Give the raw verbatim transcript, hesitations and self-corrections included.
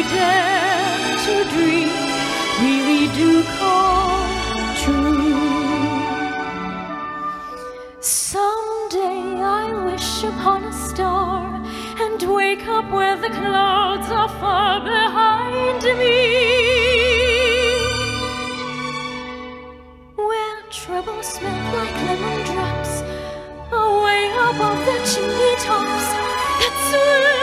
dare to dream really do come true. Someday I wish upon a star and wake up where the clouds are far behind me, where troubles smell like lemon drops away above the chimney tops. That's where